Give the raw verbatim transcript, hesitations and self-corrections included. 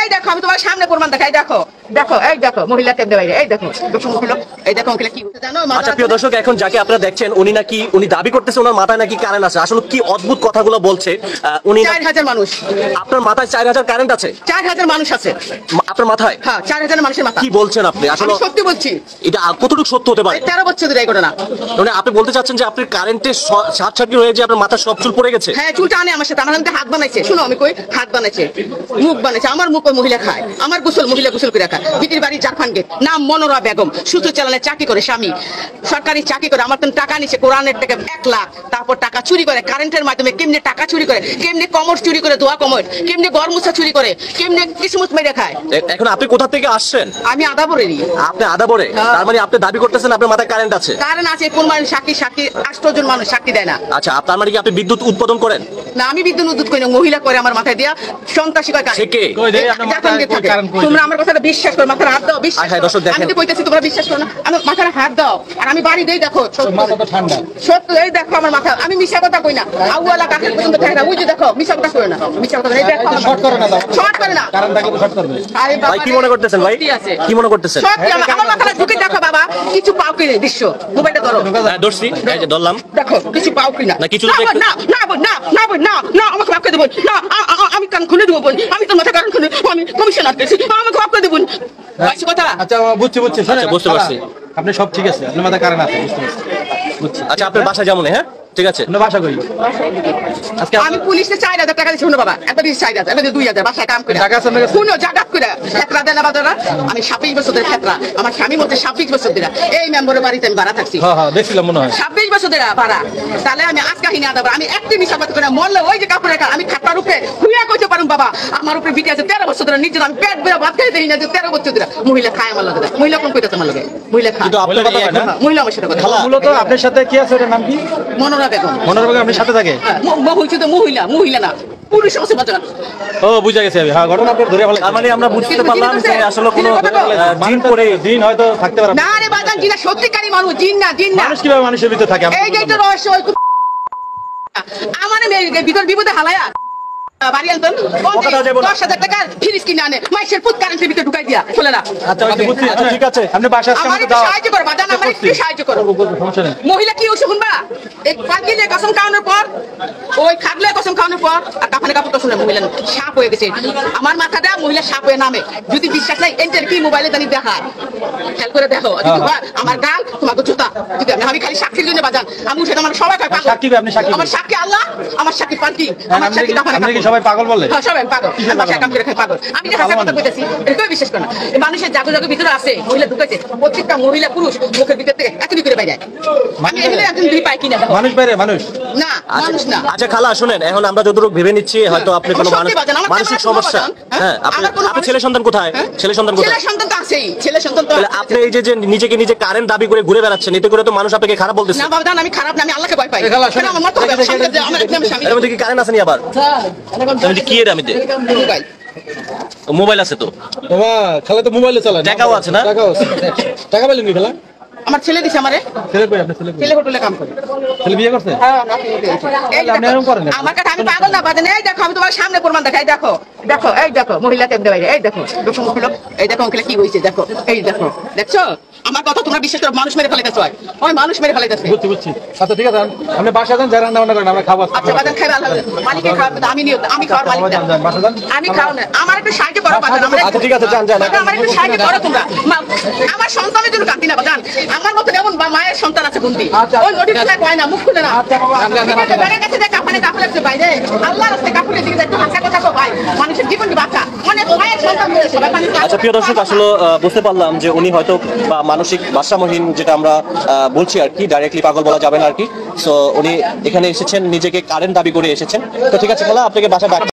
দেখো আমি তোমার সামনে প্রমাণ দেখাই, দেখো দেখো এই দেখো মহিলা কেমনে বাইরে, এই দেখো এই দেখো কি জানো। আচ্ছা প্রিয় দর্শক, এখন যাকে আপনারা দেখছেন উনি নাকি উনি দাবি করতেছে ওনার মাথায় নাকি কারেন্ট আছে। আসলে কি অদ্ভুত কথাগুলো বলছে উনি। চার হাজার মানুষ। আপনার মাথায় চার হাজার কারেন্ট আছে? চার হাজার মানুষ আছে আপনার মাথায়? হ্যাঁ, চার হাজার মানুষের মাথায়। কি বলছেন আপনি? আসলে সত্যি বলছি। এটা কতটুকু সত্য হতে পারে? তেরো বছর ধরে এই ঘটনা। মানে আপনি বলতে চাচ্ছেন যে আপনার কারেন্টে শর্ট সার্কিট হয়ে যে আপনার মাথার সব চুল পড়ে গেছে? হ্যাঁ, চুলটা আনে আমার সাথে, আমার হাতে হাত বানাইছে। শুনো আমি কই, হাত বানাইছে, মুখ বানাইছে, আমার মুখ ওই মহিলা খায়, আমার গোসল মহিলা গোসল করে খায়। বিটির বাড়ি জারফান গেট, নাম মনোরা বেগম, সুতো চালানে চাকরি করে, স্বামী সরকারি চাকরি করে। আমার তো টাকা নিছে কোরআনের থেকে এক লাখ, তারপর টাকা চুরি করে কারেন্টের মাধ্যমে। কেমনে টাকা চুরি করে, কেমনে কমর চুরি করে, দোয়া কমর, কেমনে গরমুছা চুরি করে, কেমনে কিসমত মেরে খায়। এখন আপনি কোথা থেকে আসছেন? আমি আদাবরেরই। আপনি আদাবরে? তার মানে আপনি দাবি করতেছেন আপনার মাথায় কারেন্ট আছে? কারেন্ট আছে, কোন মানুষ সাক্ষী সাক্ষী আষ্ট জন মানুষ সাক্ষী দেয় না। আচ্ছা, আপনার মানে কি আপনি বিদ্যুৎ উৎপাদন করেন? না, আমি বিদ্যুৎ উদ্যোগ করি না, মহিলা করে আমার মাথায় দিয়া সন্ত্রাসী করে। তোমরা আমার কথাটা বিশ্বাস করো, মাথার হাত দাও। বিশ্বাস আমি তো কইতেছি, তোমরা বিশ্বাস করো না। আমার মাথার হাত দাও, আর আমি বাড়ি দেই, দেখো সত্য। এই দেখো আমার মাথা, আমি মিশা কথা কই না। আউয়ালা কাকের পর্যন্ত থাকে না, ওই যে দেখো মিশা কথা কই না, মিশা কথা। এই দেখো শর্ট করে না, দাও শর্ট করে না, কারণ থাকলে শর্ট করবে। আরে বাবা, ভাই কি মনে করতেছেন? ভাই কি মনে করতেছেন? সত্যি আমার মাথাটা ঢুকে দেখো বাবা, কিছু পাও কিনে দৃশ্য। মোবাইলটা ধরো। হ্যাঁ দর্শি, এই যে ধরলাম, দেখো কিছু পাও কিনা। না কিছু না না না না না না না, আমাকে মাফ করে দেব না। আমি কান খুলে দেব, আমি তোর মাথা কান খুলে, আমি কমিশনার পেয়েছি, আমাকে মাফ করে দেব। কথা আচ্ছা বুঝছি বুঝছি আচ্ছা বুঝতে পারছি। আপনি সব ঠিক আছে, আপনার মাথায় কারেন্ট আছে, বুঝতে পারছি বুঝছি। আচ্ছা আপনার বাসা যেমন? হ্যাঁ ঠিক আছে, আপনার বাসা কই? আজকে আমি পুলিশে চার হাজার টাকা দিচ্ছি। বাবা একটা দিচ্ছি চার হাজার, একটা দুই হাজার, বাসায় কাম করে শুনো জাগাত করে ক্ষেত্রা দেন বাজারা। আমি ছাব্বিশ বছর ধরে ক্ষেত্রা, আমার স্বামীর মধ্যে ছাব্বিশ বছর ধরে এই মেম্বরের বাড়িতে আমি ভাড়া থাকছি। হ্যাঁ হ্যাঁ দেখছিলাম মনে হয় ছাব্বিশ বছর ধরে ভাড়া। তাহলে আমি আজকে হিনে আদাব, আমি একটি মিশাপাত করে মরলে ওই যে কাপড় রেখা আমি খাতার উপরে হুইয়া করতে পারুম। বাবা আমার উপরে বিটি আছে তেরো বছর ধরে, নিজের আমি পেট বেড়া ভাত খাইতে হিনে তেরো বছর ধরে। মহিলা খায় আমার লাগে, মহিলা কোন কইতেছে আমার লাগে, মহিলা খায়। মহিলা আমার সাথে কথা। মূলত আপনার সাথে কি আছে, ওটার নাম কি? মনোরা বেগম। মনোরা বেগম আপনার সাথে থাকে? হইছে তো মহিলা, মহিলা না পুরুষ আছে বাজার। ও বুঝা গেছে আমি। হ্যাঁ ঘটনা আপনার ধরে ফেলে। তার মানে আমরা বুঝতে পারলাম যে আসলে কোনো জিন পড়ে জিন হয়তো থাকতে পারে না। রে বাজান, জিনা সত্যিকারী মানুষ, জিন না, জিন না। মানুষ কিভাবে মানুষের ভিতরে থাকে? এই যে এটা রহস্য। আমার ভিতর বিপদে হালায়া বাড়ি আনতেন দশ হাজার টাকা ফ্রিজ কিনে আনে, মাইসের পুত কারেন্টের ভিতরে ঢুকাই দিয়া চলে না। আচ্ছা বুঝছি, ঠিক আছে। আপনি বাসা আমার একটু সাহায্য করো বাজান, আমার একটু সাহায্য করো। মহিলা কি হচ্ছে শুনবা? এই পাঁচদিনে কসম খাওয়ানোর পর, ওই খাগলে কসম খাওয়ানোর পর, আর কাফানে কাপড় কসম মহিলা সাপ হয়ে গেছে। আমার মাথাটা মহিলা সাপ হয়ে নামে। যদি বিশ্বাস নাই এন্টার কি মোবাইলে জানি দেখায়, খেয়াল করে দেখো। আমার গাল তোমাকে জুতা, ঠিক আছে? আমি খালি সাক্ষীর জন্য বাজান, আমি উঠে আমার সবাই পাগল। সাক্ষী আপনি সাক্ষী? আমার সাক্ষী আল্লাহ, আমার সাক্ষী পান্তি, আমার সাক্ষী কাফানে সবাই পাগল বলে? হ্যাঁ সবাই পাগল, বাসায় কাম করে খায় পাগল। আমি যে হাসা কথা কইতেছি এটা কেউ বিশ্বাস করে না। মানুষের জাগো জাগো ভিতরে আছে মহিলা ঢুকাইছে, প্রত্যেকটা মহিলা পুরুষ মুখের ভিতর থেকে এতই করে বাইরে। আমি এগুলো এখন দুই পাই কিনা দেখো। মানুষ বাইরে মানুষ না, মানুষ না। আচ্ছা খালা শুনেন, এখন আমরা যতটুকু ভেবে নিচ্ছি হয়তো আপনি কোনো মানসিক সমস্যা। হ্যাঁ আপনি ছেলে সন্তান কোথায়? ছেলে সন্তান কোথায়? ছেলে সন্তান তো আছেই, ছেলে সন্তান তো। আপনি এই যে নিজেকে নিজে কারেন্ট দাবি করে ঘুরে বেড়াচ্ছেন, এতে করে তো মানুষ আপনাকে খারাপ বলতেছে। না বাবা জান, আমি খারাপ না, আমি আল্লাহকে ভয় পাই। আমার মত হবে আমার একদম স্বামী। এর মধ্যে কি কারেন্ট আছে নি আবার? আমি কি এর আমি দে মোবাইল মোবাইল আছে তো বাবা, খালা তো মোবাইলে চালায়, টাকাও আছে না? টাকাও আছে। টাকা পেলেন কি খালা? আমার ছেলে দিছে আমারে। ছেলে কই আপনার? ছেলে ছেলে হোটেলে কাম করে। ছেলে বিয়ে করছে? হ্যাঁ না বিয়ে করেছে। আপনি এরকম করেন? আমার কাছে আমি পাগল না বাজান। এই দেখো আমি তোমার সামনে প্রমাণ দেখাই, দেখো দেখো এই দেখো মহিলা কেমনে বাইরে, এই দেখো দেখো মুখলো, এই দেখো মুখলে কি হইছে, দেখো এই দেখো, দেখছো? আমার কথা তোমরা বিশ্বাস করো? মানুষ মেরে ফেলাইতেছ, ওই মানুষ মেরে ফেলাইতেছে। বুঝছি বুঝছি। আচ্ছা ঠিক আছে, আপনি বাসা যান, যা রান্না বান্না করেন, আমরা খাবো। আচ্ছা বাজান খাইবা, আল্লাহ মালিকে খাওয়াবে, আমি নিও, আমি খাওয়ার মালিক না। বাসা যান, আমি খাও না, আমার একটু সাহায্য করো বাজান। আচ্ছা ঠিক আছে, যান যান, আমার একটু সাহায্য করো তোমরা। আমার সন্তানের জন্য কাঁদি না বাজান, আমার মতো যেমন মায়ের সন্তান আছে বুন্দি, ওই নোটিশ কয় না, মুখ খুলে না। বেড়ে গেছে যে কাপড়ে কাপড় আছে বাইরে, আল্লাহর রাস্তায় কাপড়ে দিকে একটু হাসা কথা কো ভাই, মানুষের জীবন কি বাঁচা, অনেক মায়ের সন্তান রয়েছে। আচ্ছা প্রিয় দর্শক, আসলে বুঝতে পারলাম যে উনি হয়তো মানসিক ভারসাম্যহীন, যেটা আমরা বলছি আর কি, ডাইরেক্টলি পাগল বলা যাবে না আর কি। সো উনি এখানে এসেছেন, নিজেকে কারেন্ট দাবি করে এসেছেন। তো ঠিক আছে খালা, আপনাকে বাসা ডাক